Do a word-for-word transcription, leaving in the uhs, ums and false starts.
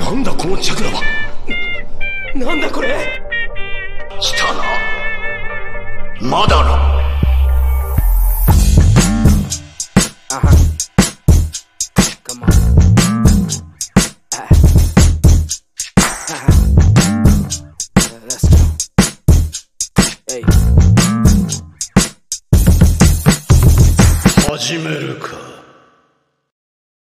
なんだこのチャクラは。なんだこれ。 来たな。まだな。 Uh-huh. Come on. Uh, uh-huh. Uh, let's go. Hey. 始めるか。